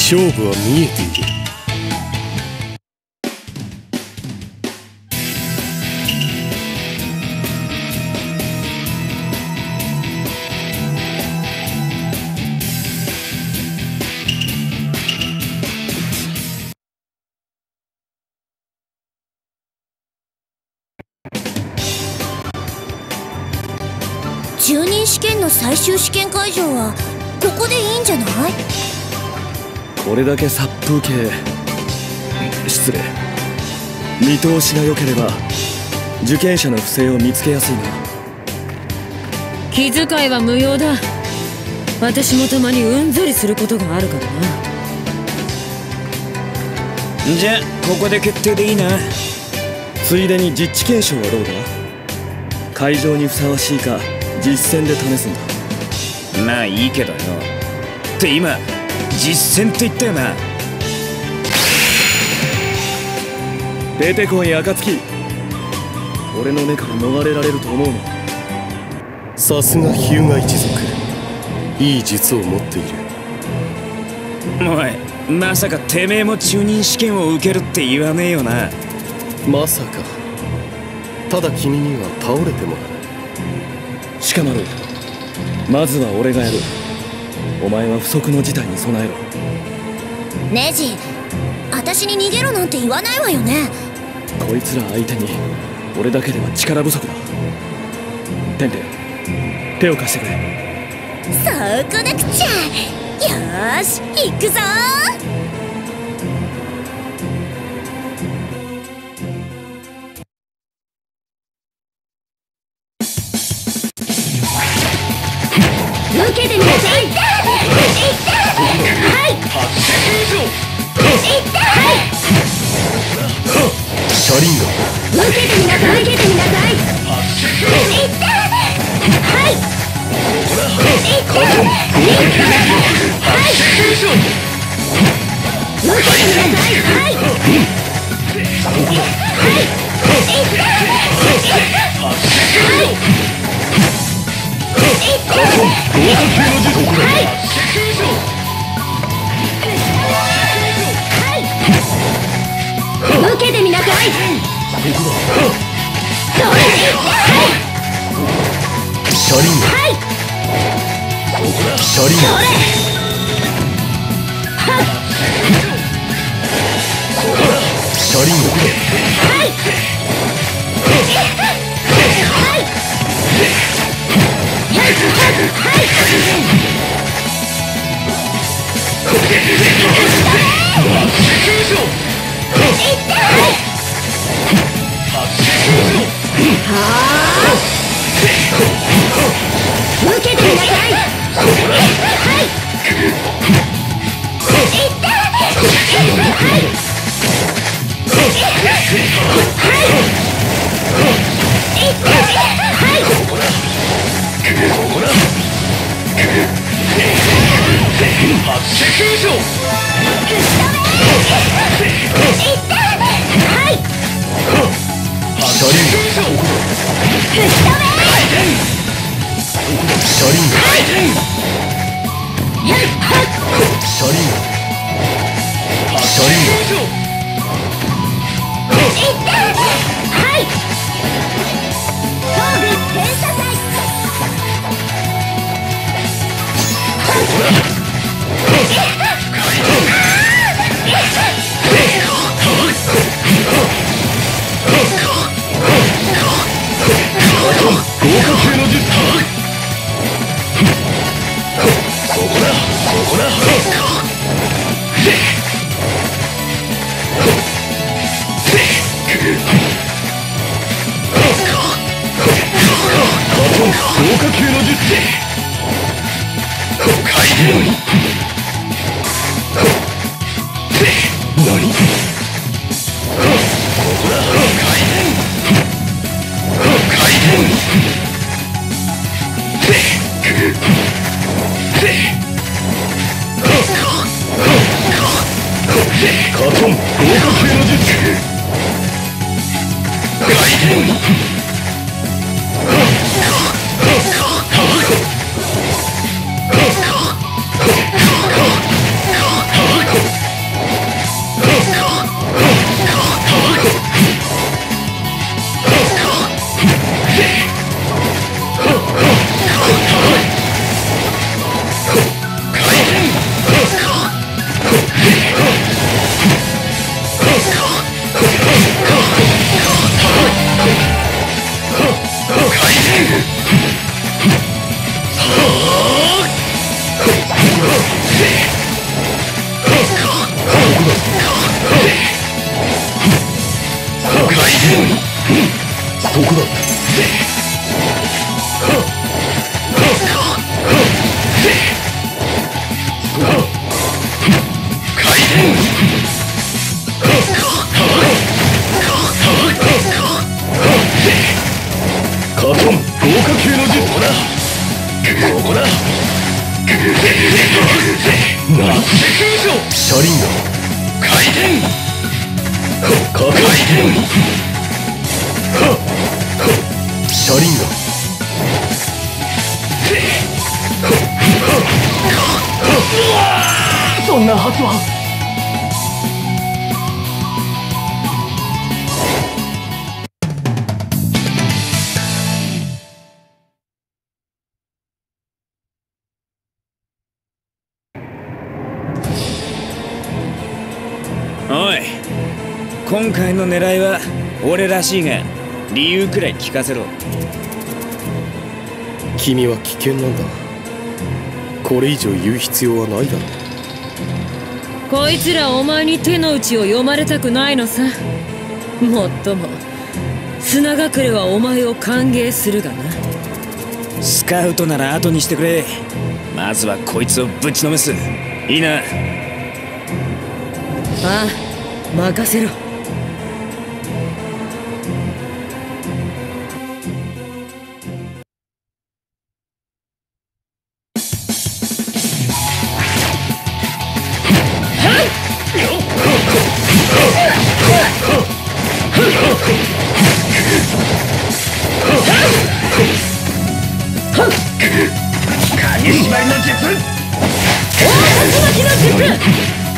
勝負は見えている。 中任試験の最終試験会場はここでいいんじゃない？ これだけ殺風景、失礼、見通しが良ければ受験者の不正を見つけやすいな。 気遣いは無用だ。私もたまにうんざりすることがあるからな。 じゃあここで決定でいいな。 ついでに実地検証はどうだ？会場にふさわしいか実戦で試すんだ。 まあいいけどよ。って今実践って言ったよな。 出てこい暁。俺の目から逃れられると思うの？さすが日向一族、いい術を持っている。 おい、まさかてめえも中任試験を受けるって言わねえよな。 まさか。ただ君には倒れてもらう。鹿丸、まずは俺がやる。お前は不測の事態に備えろ。 ネジ、私に逃げろなんて言わないわよね。 こいつら相手に俺だけでは力不足だ。テンテン、手を貸してくれ。 そうこなくちゃ。よーし、行くぞー。受けてみなさい。はい。 車輪が受けてみなさい。受けてみなさい。はい。 カトンはい。受けてみなさい。はい。 カトン合格系の術。 受けてみなさい。 車輪が車輪が車輪が受けてみなさい。 車輪が回転回転車輪がそんなはずは。 おい、今回の狙いは俺らしいが理由くらい聞かせろ。 君は危険なんだ。これ以上言う必要はないだろう。 こいつらお前に手の内を読まれたくないのさ。もっとも砂隠れはお前を歓迎するがな。 スカウトなら後にしてくれ。まずはこいつをぶちのめす。いいな。 ああ、任せろ。 鍵縛りの術、 大竜巻の術。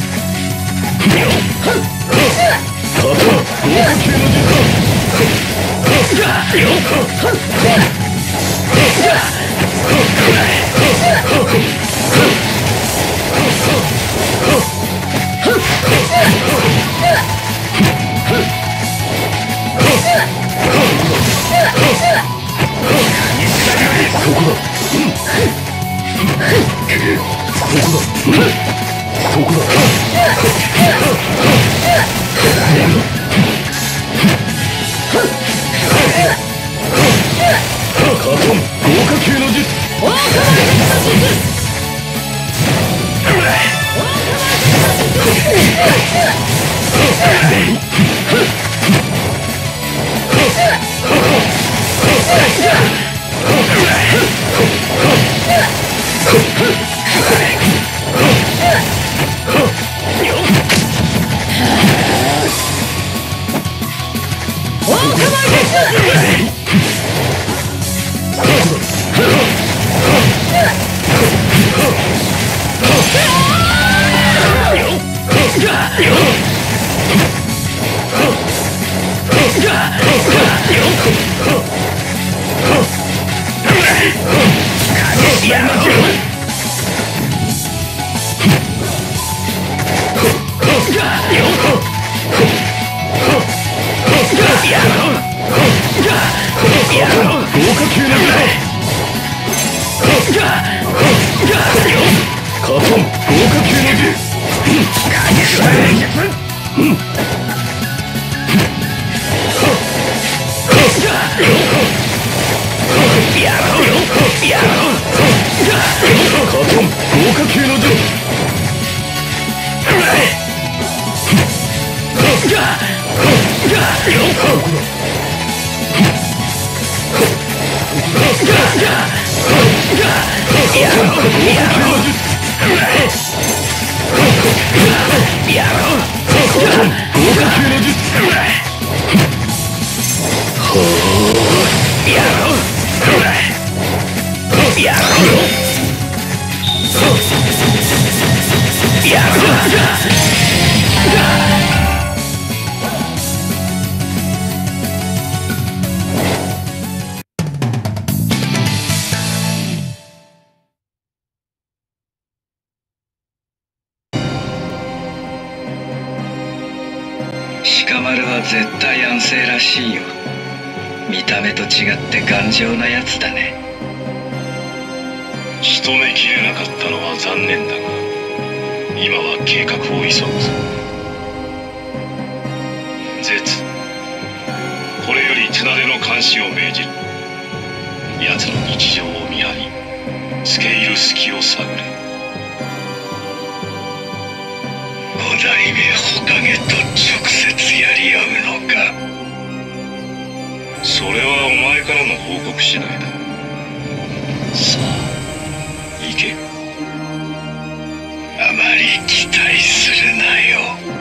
鹿丸は絶対安静らしいよ。見た目と違って頑丈なやつだね。 仕留めきれなかったのは残念だが、今は計画を急ぐぞ。絶、これより手慣れの監視を命じる。奴の日常を見張り、付け入る隙を探れ。 五代目火影と直接やり合うのか。 それはお前からの報告次第だ。さあ、 け。あまり期待するなよ。